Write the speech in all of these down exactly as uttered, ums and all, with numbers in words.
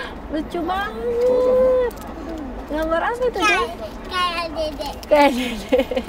Lucu banget. Gambar apa itu, Dek? Kayak dedek. Kayak dedek.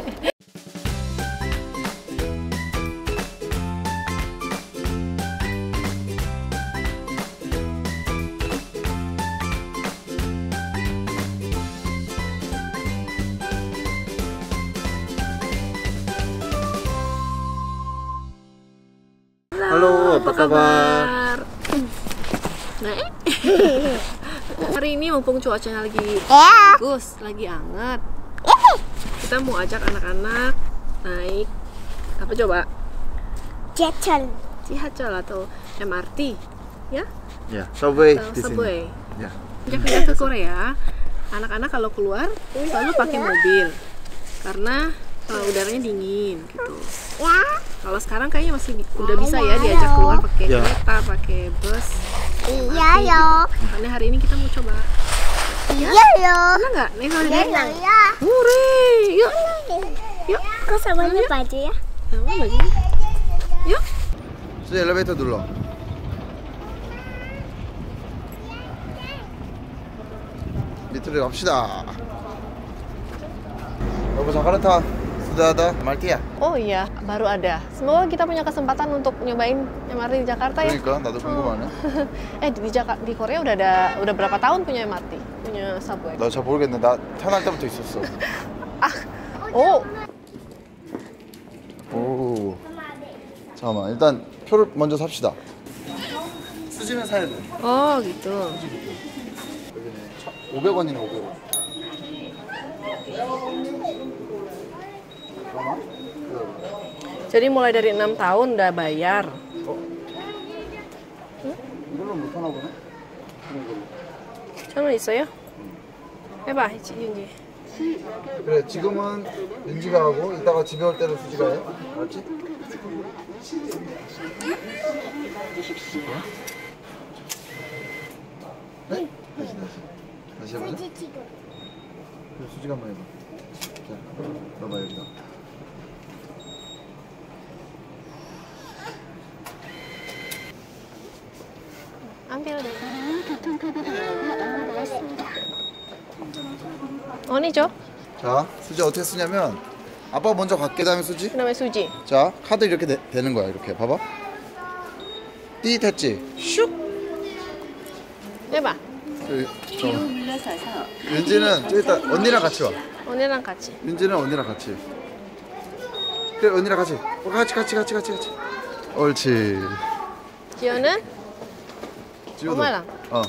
Halo, apa kabar? Nah, hari ini mumpung cuacanya lagi Ya. bagus, lagi hangat, kita mau ajak anak-anak naik apa coba? Jecel. Cihacal atau M R T, ya? Ya, subway Atau di sini. subway. Ya. Sejak pindah ke Korea, anak-anak kalau keluar selalu pakai mobil karena uh, udaranya dingin gitu. Ya. Kalau sekarang kayaknya masih bi- udah bisa ya diajak keluar pakai Ya. kereta, pakai bus. Iya yo. Karena hari ini kita mau coba. Iya yo. Mana nggak? Nih kalau Iya dia. ya. Hore, yuk, yuk. Kok sama baju ya? Sama bajunya. Yuk. 수지 엘리베이터 눌러. 밑으로 갑시다. 여보 자카르타 sudah ada 말티야. Oh iya, baru ada. Semoga kita punya kesempatan untuk nyobain M R T di Jakarta ya. 그러니까 나도 궁금하네. eh di Jakarta, di Korea udah ada udah berapa tahun punya M R T, punya subway. 나 잘 모르겠는데 나 태어날 때부터 있었어. Oh, 오. 잠깐만 일단 표를 먼저 삽시다. 수지는 사야 돼. oh gitu. 오백 원이네 오백 원. Jadi mulai dari enam tahun udah bayar. 이걸로 못 하나 보네. 저는 있어요? 해봐, 윤지. 그래 지금은 윤지가 하고 이따가 집에 올 때는 수지가 해. 알았지? 네? 다시 다시 다시 해보자. 수지 지금. 그래, 수지가 한번 해봐. 자, 넣어봐 여기다. Ambil deh. 언니 줘. 자, 수지 어떻게 쓰냐면 아빠 먼저 갈게. 다음에 수지. 그다음에 수지. 자, 카드 이렇게 되, 되는 거야. 이렇게 봐봐. 띠 됐지? 슉. 해봐. 저기, 저 윤지는 저기 있다. 언니랑 같이 와. 언니랑 같이. 윤지는 언니랑 같이. 그래 언니랑 같이. 어, 같이 같이 같이 같이 같이. 옳지. 지연은 지호도. 엄마랑. 어.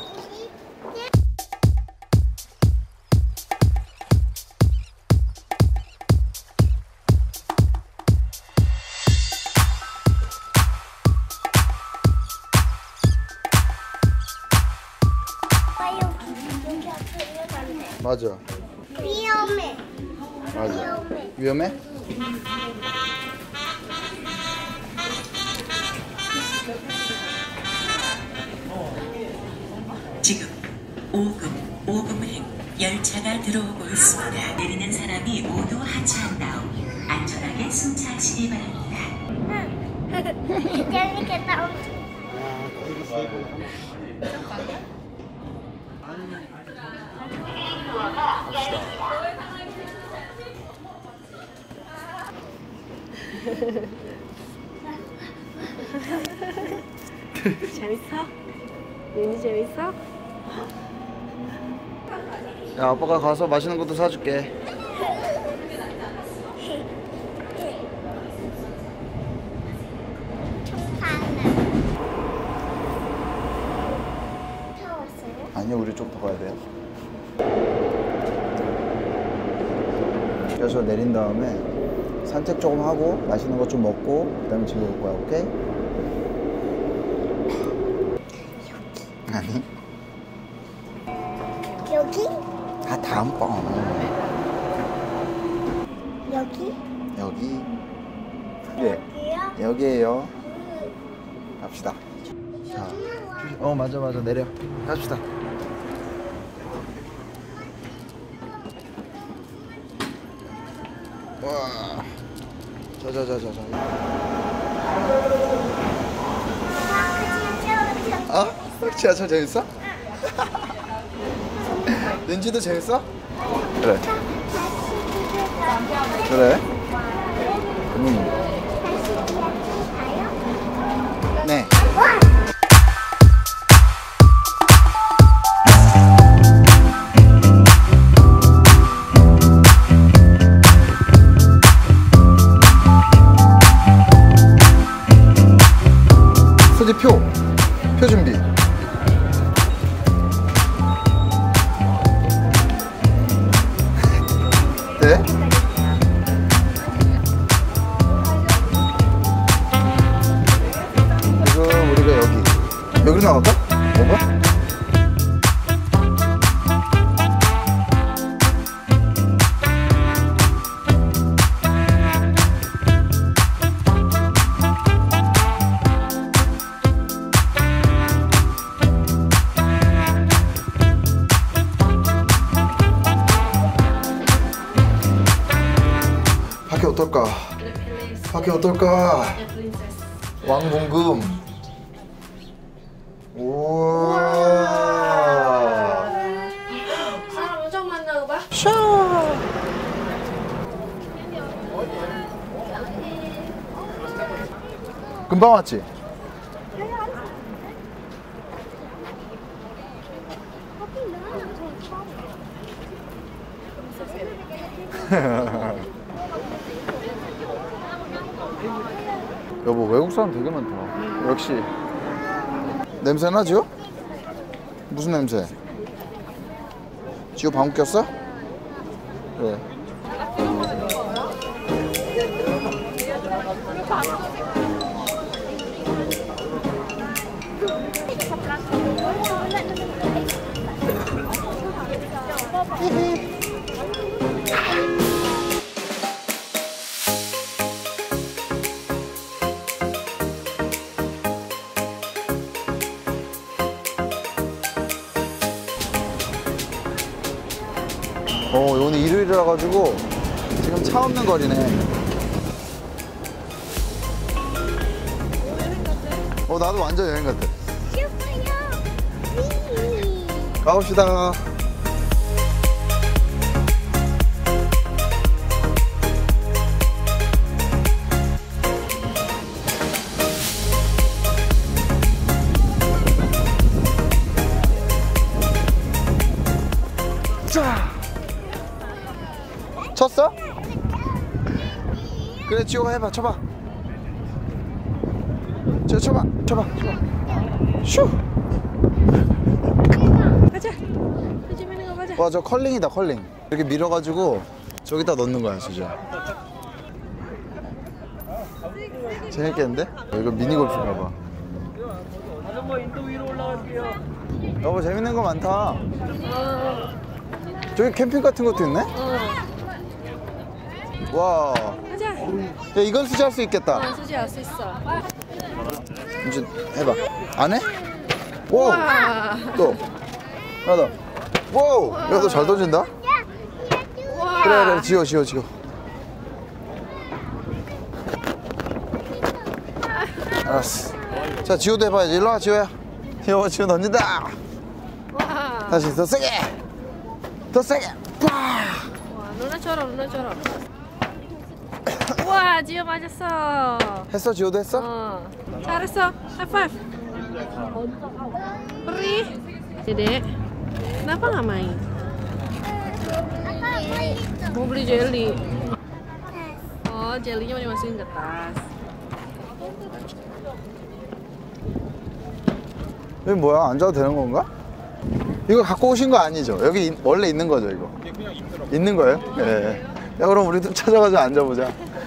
맞아. 위험해. 맞아. 위험해? 지금 오금, 오금행 열차가 들어오고 있습니다. 내리는 사람이 모두 하차한 다음 안전하게 승차하시기 바랍니다. 재밌겠다. 재밌어? 윤지 재밌어? 야 아빠가 가서 맛있는 것도 사줄게. 아니요 우리 좀 더 가야 돼요. 그래서 내린 다음에 산책 조금 하고 맛있는 거 좀 먹고 그다음에 집에 올 거야. 오케이? 아니 여기? 아 다음번 여기? 여기 그래 여기요? 여기에요. 갑시다. 자, 어 맞아 맞아 내려 갑시다. 와, 자자자자자. 어? 지하철 재밌어? 렌즈도 재밌어? 그래. 그래? 음. 네. 소지 표. 표 준비. 네? 지금 우리가 여기 여기로 나갈까? 뭐가? 밖에 어떨까? 밖에 어떨까? 왕궁금. 우와. 사람 엄청 많나 봐. 샤. 금방 왔지? 여보, 외국 사람 되게 많다. 역시. 냄새 나죠? 무슨 냄새? 지호 방귀 꼈어? 그래. 어, 오늘 일요일이라 가지고 지금 차 없는 거리네. 어, 나도 완전 여행 같아. 가봅시다. 자. 쳤어? 그래, 지호가 해봐. 쳐봐. 지호 쳐봐. 쳐봐. 쳐봐. 슈. 가자. 요즘에는 거 가자. 와, 저 컬링이다, 컬링. 이렇게 밀어가지고 저기다 넣는 거야, 진짜. 재밌겠는데? 어, 이거 미니골프인가 봐. 아줌마 인도 위로 올라갈게요. 여보, 재밌는 거 많다. 어. 저기 캠핑 같은 것도 있네? 어. 와. 가자. 야, 이건 수지할 수 있겠다. 어, 수지 할 수 있어. 이제 해봐. 안 해? 오! 와. 또. 하나 더. 오! 야, 너 잘 던진다? 와. 그래, 그래. 지호, 지호, 지호. 알았어. 자, 지호도 해봐야지. 일로 와, 지호야. 여보, 지호 던진다. 와. 다시 더 세게. 더 세게. 와! 와, 누나처럼 누나처럼. 와, 지호 맞았어. 했어, 지호도 했어? 어. 잘했어. 하이파이브. Perih. Dedek, kenapa nggak main? Mau beli jelly. Oh, jellynya mau dimasukin ke tas. 여기 뭐야? 앉아도 되는 건가? 이거 갖고 오신 거 아니죠? 여기 이- 원래 있는 거죠, 이거? 그냥 있더라고. 있는 거예요? 예. 야, 그럼 우리도 찾아가서 앉아보자.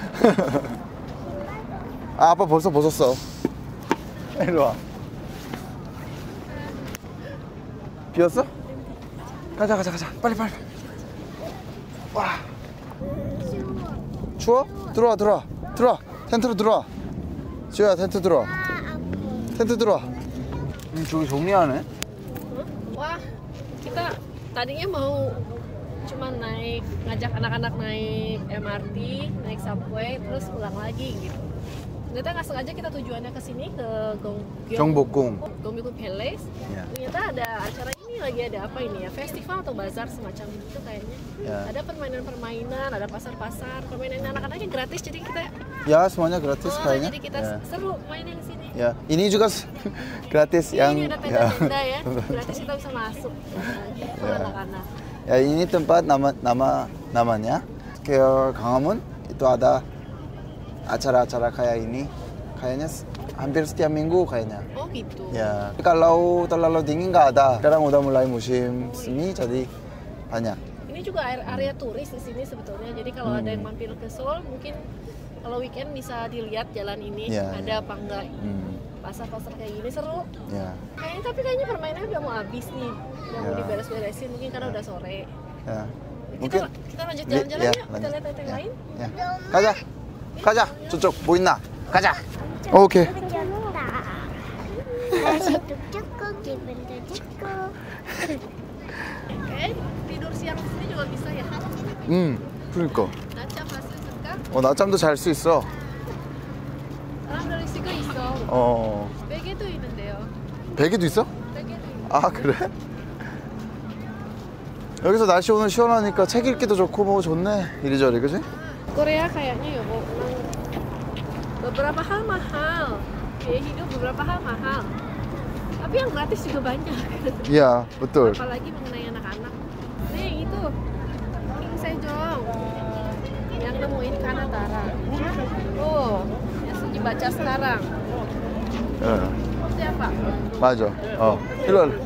아, 아빠 벌써 벗었어. 이리 와. 비었어? 가자, 가자, 가자. 빨리, 빨리. 와. 추워? 들어와, 들어와. 들어와. 텐트로 들어와. 지호야, 텐트 들어와. 텐트 들어와. 음, 저기 정리하네. Wah, kita tadinya mau cuman naik, ngajak anak-anak naik M R T, naik subway, terus pulang lagi gitu. Ternyata nggak sengaja kita tujuannya ke sini ke Gyeong- 경복궁. Gyeongbokgung Palace. Iya. Ternyata ada acara ini lagi ada apa ini ya? Festival atau bazar semacam itu kayaknya. Ya. Ada permainan-permainan, ada pasar-pasar, permainan anak-anaknya gratis jadi kita Ya, semuanya gratis oh, kayaknya. jadi kita Ya. seru mainin di sini. Ya, ini juga s- gratis Ini yang ada tenda-tenda ya. Gratis kita bisa masuk. Itu Ya. anak-anak. Ya, ini tempat nama nama namanya Scare Gangamun. Itu ada acara-acara kayak ini. Kayaknya s- hampir setiap minggu kayaknya. Oh gitu. Ya, kalau terlalu dingin nggak ada. Sekarang udah mulai musim semi, jadi banyak. Ini juga area, area turis di sini sebetulnya. Jadi kalau ada Hmm. yang mampir ke Seoul, mungkin kalau weekend bisa dilihat jalan ini Ya, ada ya. apa enggak. Hmm, Pasar-pasar kayak gini seru. ya, Kayaknya tapi kayaknya permainannya udah mau habis nih. Udah mau Ya. diberes-beresin mungkin karena udah sore. ya. Kita Mungkin kita lanjut li- jalan-jalan ya, yuk. Kita lanjut. lihat tempat yang Ya, lain. ya. 가자, 가자. 저쪽 보이나? 가자. 오케이. 좋다. 날씨도 좋고 기분도 좋고. Oke, tidur siang di sini juga bisa ya. 음, 그러니까. 낮잠 할수 있을까? 어, 낮잠도 잘 수 있어. 사람들이 쓰고 있어. 어, 베개도 있는데요. 베개도 있어? 베개도 있는. 아, 그래? 여기서 날씨 오늘 시원하니까 책 읽기도 좋고 뭐 좋네. 이리저리, 그지? Korea kayaknya ya mau memang beberapa hal mahal. Biaya hidup beberapa hal mahal. Tapi yang gratis juga banyak. 이야, betul. Apalagi mengenai anak-anak. Nih itu King Sejong yang nemuin Kanatara. Oh, yang dibaca sekarang. 예, Siapa? 맞아. 어, 일로 와.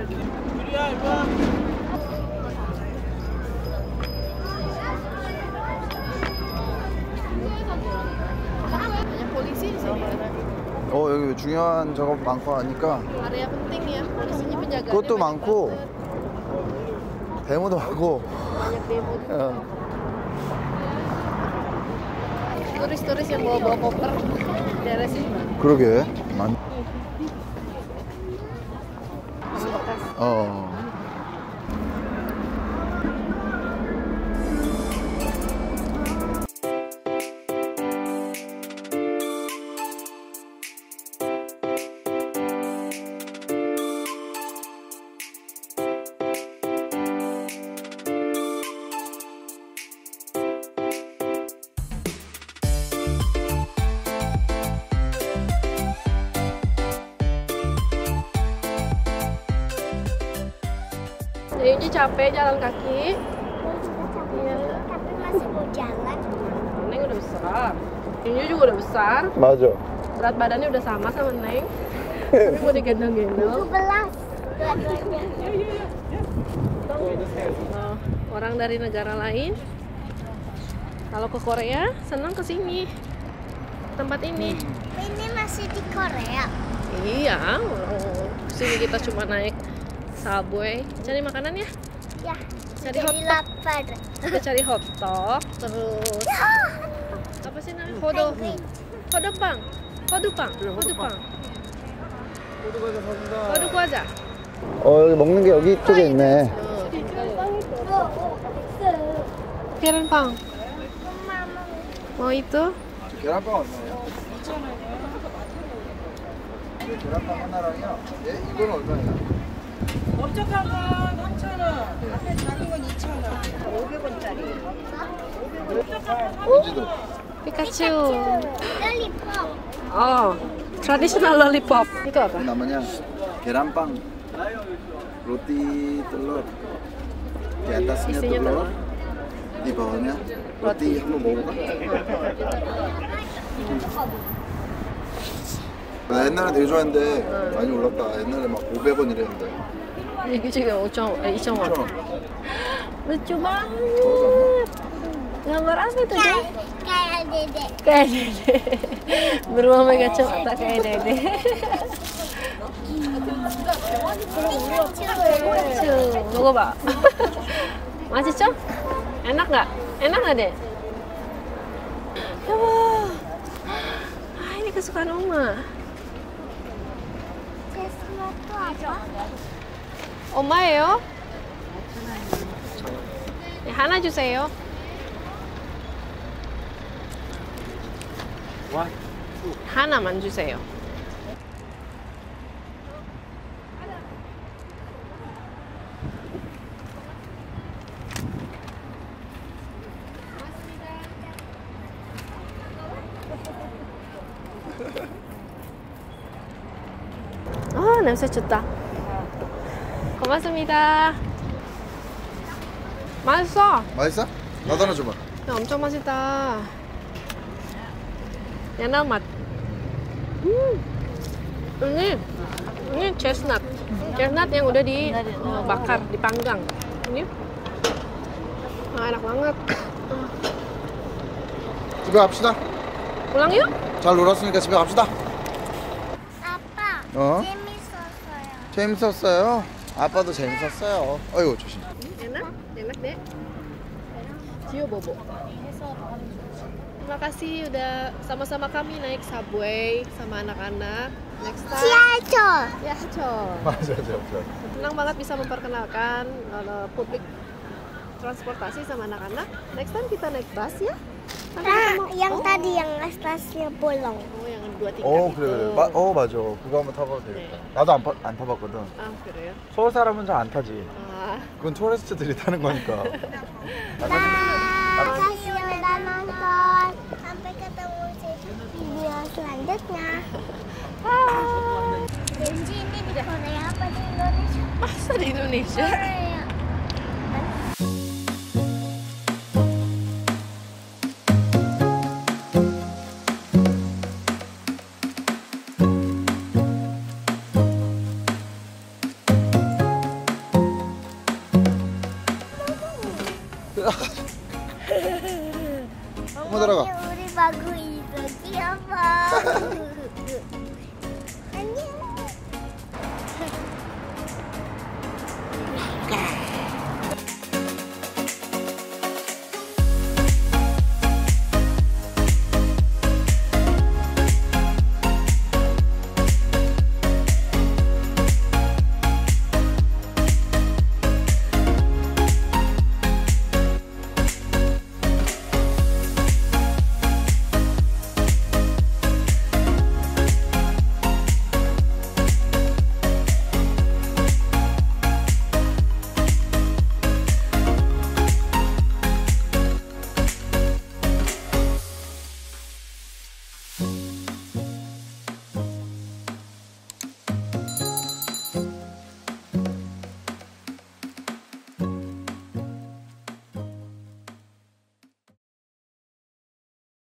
Banyak polisi di sini. 어, 여기 중요한 작업 많고 하니까 Area penting ya, polisinya penjaganya 그것도 banyak 많고 banget. 데모도 하고. Banyak demo juga. 어. Turis-turis yang bawa-bawa koper daerah sini. 그러게. 많. Bekas. 어. Jadi capek jalan kaki. Iya. Tapi masih mau jalan. Neng udah besar. Ini juga udah besar. 맞아. Berat badannya udah sama sama Neng. Tapi mau digendong-gendong. tujuh belas. Dua-duanya. Nah, orang dari negara lain kalau ke Korea senang ke sini. Tempat ini. Ini masih di Korea. Iya, oh, sini kita cuma naik subway, cari makanan ya. Ya. Cari Jadi hotdog. lapar. Kita cari hotdog, terus apa sih namanya? Hodo, hodopang, hodopang, hodopang, hodok aja. 어, 여기 먹는 게 여기 쪽에 있네. 계란빵. Mau itu? 계란빵 얼마예요? 계란빵 하나랑요. 예, 이건 얼마예요? 넓적한 건 삼천 원, 앞에 작은 건 이천 원. 오백 원짜리. 민지도. Pikachu. 롤리팝. Oh, tradisional lollipop. Itu apa? namanya 계란빵. roti telur. Di atasnya Isinya telur. telur. Di bawahnya roti. 한번 먹어볼까? 나 옛날에 되게 좋아했는데 많이 올랐다. 옛날에 막 오백 원 이랬는데. Ini juga ucong, eh, ichong. 오천 원. Lucu banget. Gambar apa itu, Dek? Kayak dede. Kayak dede. Beruang mega kacamata kayak dede. Lucu. Coba, Pak. Masih, Cok? Enak nggak? Enak nggak, Dek? Ya, wah. Ah, ini kesukaan Oma. sesuatu apa? 엄마예요? 네, 하나 주세요. 하나만 주세요. 냄새 좋다. 고맙습니다. 맛있어. 맛있어? 나도 하나 줘봐. 야, 엄청 맛있다. 연어 맛. 음. Ini, ini chestnut. Chestnut yang udah dibakar, dipanggang. Ini, ah, enak banget. 집에 갑시다. Pulang yuk. 잘 놀았으니까 집에 갑시다. 아빠, 어? 재밌었어요. 재밌었어요. 아빠도 재밌었어요. 어이구 조심. Enak, enak deh. Cio bobo. Terima kasih udah sama-sama kami naik subway sama anak-anak. Next time. 지하철. Ya, Col. 맞아 맞아. Senang banget bisa memperkenalkan uh, publik transportasi sama anak-anak. Next time kita naik bus ya. Nanti 아, kita mau- yang oh. tadi yang stasiun bolong. Oh, yang dua tingkat 어 itu. 그래 그래. 마, 어 맞아. 그거 한번 타봐도 되겠다. 네. 나도 안, 타, 안 타봤거든. Ah, 그래요? 서울 사람은 잘 안 타지. Ah, 그건 투어리스트들이 타는 거니까. Makasih udah nonton. Sampai ketemu di video selanjutnya. Benji ini di Korea apa di Indonesia? masa di Indonesia? Korea. 어머 들어가. 우리 바구 이거 귀여워.